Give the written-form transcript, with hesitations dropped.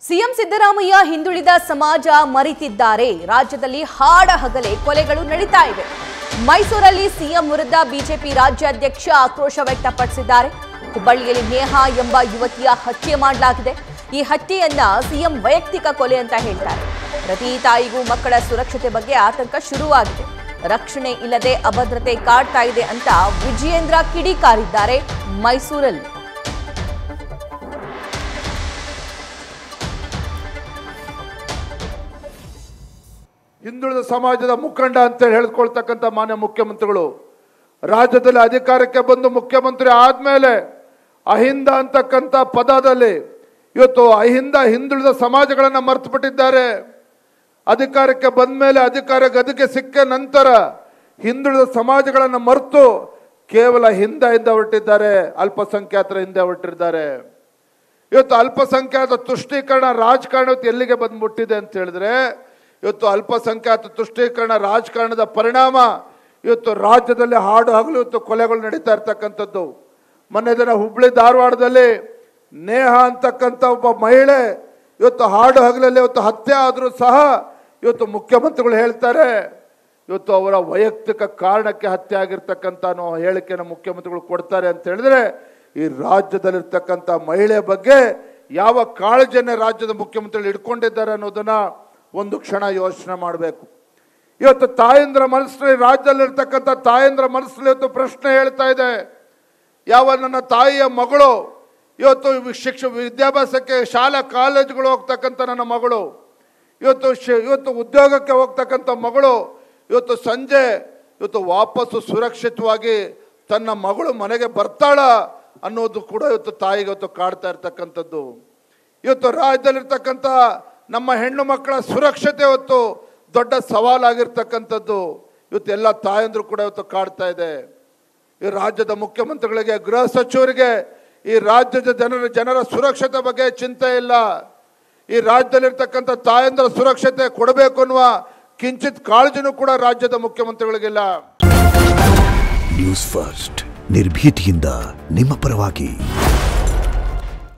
CM Siddaramaiah ಹಿಂದುಳಿದ ಸಮಾಜ ಮರಿತಿದ್ದಾರೆ. ರಾಜ್ಯದಲ್ಲಿ ಹಾಡಹಗಲೇ ಕೊಲೆಗಳು ನಡೀತಾ ಇವೆ. ಮೈಸೂರಲ್ಲಿ ಸಿಎಂ ವಿರುದ್ಧ ಬಿಜೆಪಿ ರಾಜ್ಯಾಧ್ಯಕ್ಷ ಆಕ್ರೋಶ ವ್ಯಕ್ತಪಡಿಸಿದ್ದಾರೆ. ಹುಬ್ಬಳ್ಳಿಯಲ್ಲಿ ನೇಹಾ ಎಂಬ ಯುವತಿಯ ಹತ್ಯೆ ಮಾಡಲಾಗಿದೆ. ಈ ಹತ್ಯೆಯನ್ನ ಸಿಎಂ ವೈಯಕ್ತಿಕ ಕೊಲೆ ಅಂತ ಹೇಳ್ತಾರೆ. ಪ್ರತಿ ತಾಯಿಗೂ ಮಕ್ಕಳ ಸುರಕ್ಷತೆ ಬಗ್ಗೆ ಆತಂಕ ಶುರುವಾಗಿದೆ. ರಕ್ಷಣೆ ಇಲ್ಲದೆ ಅಭದ್ರತೆ ಕಾಡ್ತಾ ಇದೆ ಅಂತ ವಿಜಯೇಂದ್ರ ಕಿಡಿಕಾರಿದ್ದಾರೆ ಮೈಸೂರಲ್ಲಿ. ಹಿಂದುಳಿದ ಸಮಾಜದ ಮುಖಂಡ ಅಂತ ಹೇಳ್ಕೊಳ್ತಕ್ಕಂಥ ಮಾನ್ಯ ಮುಖ್ಯಮಂತ್ರಿಗಳು ರಾಜ್ಯದಲ್ಲಿ ಅಧಿಕಾರಕ್ಕೆ ಬಂದು ಮುಖ್ಯಮಂತ್ರಿ ಆದ್ಮೇಲೆ ಅಹಿಂದ ಅಂತಕ್ಕಂಥ ಪದದಲ್ಲಿ ಇವತ್ತು ಅಹಿಂದ ಹಿಂದುಳಿದ ಸಮಾಜಗಳನ್ನ ಮರೆತು ಬಿಟ್ಟಿದ್ದಾರೆ. ಅಧಿಕಾರಕ್ಕೆ ಬಂದ ಮೇಲೆ ಅಧಿಕಾರ ಗದಿಗೆ ಸಿಕ್ಕ ನಂತರ ಹಿಂದುಳಿದ ಸಮಾಜಗಳನ್ನ ಮರೆತು ಕೇವಲ ಹಿಂದೆ ಹೊರಟಿದ್ದಾರೆ, ಅಲ್ಪಸಂಖ್ಯಾತರ ಹಿಂದೆ ಹೊರಟಿದ್ದಾರೆ. ಇವತ್ತು ಅಲ್ಪಸಂಖ್ಯಾತ ತುಷ್ಟೀಕರಣ ರಾಜಕಾರಣ ಎಲ್ಲಿಗೆ ಬಂದ್ಬಿಟ್ಟಿದೆ ಅಂತ ಹೇಳಿದ್ರೆ, ಇವತ್ತು ಅಲ್ಪಸಂಖ್ಯಾತ ತುಷ್ಟೀಕರಣ ರಾಜಕಾರಣದ ಪರಿಣಾಮ ಇವತ್ತು ರಾಜ್ಯದಲ್ಲಿ ಹಾಡು ಹಗಲು ಇವತ್ತು ಕೊಲೆಗಳು ನಡೀತಾ ಇರ್ತಕ್ಕಂಥದ್ದು. ಮೊನ್ನೆ ದಿನ ಹುಬ್ಬಳ್ಳಿ ಧಾರವಾಡದಲ್ಲಿ ನೇಹಾ ಅಂತಕ್ಕಂಥ ಒಬ್ಬ ಮಹಿಳೆ ಇವತ್ತು ಹಾಡು ಹಗಲಲ್ಲಿ ಇವತ್ತು ಹತ್ಯೆ ಆದರೂ ಸಹ ಇವತ್ತು ಮುಖ್ಯಮಂತ್ರಿಗಳು ಹೇಳ್ತಾರೆ ಇವತ್ತು ಅವರ ವೈಯಕ್ತಿಕ ಕಾರಣಕ್ಕೆ ಹತ್ಯೆ ಆಗಿರ್ತಕ್ಕಂಥ ಹೇಳಿಕೆಯನ್ನು ಮುಖ್ಯಮಂತ್ರಿಗಳು ಕೊಡ್ತಾರೆ ಅಂತ ಹೇಳಿದ್ರೆ, ಈ ರಾಜ್ಯದಲ್ಲಿರ್ತಕ್ಕಂಥ ಮಹಿಳೆ ಬಗ್ಗೆ ಯಾವ ಕಾಳಜಿಯನ್ನೇ ರಾಜ್ಯದ ಮುಖ್ಯಮಂತ್ರಿಗಳು ಇಟ್ಕೊಂಡಿದ್ದಾರೆ ಅನ್ನೋದನ್ನ ಒಂದು ಕ್ಷಣ ಯೋಚನೆ ಮಾಡಬೇಕು. ಇವತ್ತು ತಾಯಂದ್ರ ಮನಸ್ಸಲ್ಲಿ ರಾಜ್ಯದಲ್ಲಿರ್ತಕ್ಕಂಥ ತಾಯಂದ್ರ ಮನಸ್ಸಲ್ಲಿ ಇವತ್ತು ಪ್ರಶ್ನೆ ಹೇಳ್ತಾ ಇದೆ, ಯಾವ ನನ್ನ ತಾಯಿಯ ಮಗಳು ಇವತ್ತು ವಿದ್ಯಾಭ್ಯಾಸಕ್ಕೆ ಶಾಲಾ ಕಾಲೇಜುಗಳು ಹೋಗ್ತಕ್ಕಂಥ ನನ್ನ ಮಗಳು, ಇವತ್ತು ಉದ್ಯೋಗಕ್ಕೆ ಹೋಗ್ತಕ್ಕಂಥ ಮಗಳು ಇವತ್ತು ಸಂಜೆ ಇವತ್ತು ವಾಪಸ್ಸು ಸುರಕ್ಷಿತವಾಗಿ ತನ್ನ ಮಗಳು ಮನೆಗೆ ಬರ್ತಾಳ ಅನ್ನೋದು ಕೂಡ ಇವತ್ತು ತಾಯಿಗೆ ಇವತ್ತು ಕಾಡ್ತಾ ಇರ್ತಕ್ಕಂಥದ್ದು. ಇವತ್ತು ರಾಜ್ಯದಲ್ಲಿರ್ತಕ್ಕಂಥ ನಮ್ಮ ಹೆಣ್ಣು ಮಕ್ಕಳ ಸುರಕ್ಷತೆ ಇವತ್ತು ದೊಡ್ಡ ಸವಾಲಾಗಿರ್ತಕ್ಕಂಥದ್ದು ಇವತ್ತು ಎಲ್ಲ ತಾಯಂದ್ರು ಕೂಡ ಇವತ್ತು ಕಾಡ್ತಾ ಇದೆ. ಈ ರಾಜ್ಯದ ಮುಖ್ಯಮಂತ್ರಿಗಳಿಗೆ, ಗೃಹ ಸಚಿವರಿಗೆ ಈ ರಾಜ್ಯದ ಜನರ ಸುರಕ್ಷತೆ ಬಗ್ಗೆ ಚಿಂತೆ ಇಲ್ಲ. ಈ ರಾಜ್ಯದಲ್ಲಿರ್ತಕ್ಕಂಥ ತಾಯಂದ್ರ ಸುರಕ್ಷತೆ ಕೊಡಬೇಕು ಅನ್ನುವ ಕಿಂಚಿತ್ ಕಾಳಜಿನೂ ಕೂಡ ರಾಜ್ಯದ ಮುಖ್ಯಮಂತ್ರಿಗಳಿಗಿಲ್ಲ. ನ್ಯೂಸ್ ಫಸ್ಟ್ ನಿರ್ಭೀತಿಯಿಂದ ನಿಮ್ಮ ಪರವಾಗಿ.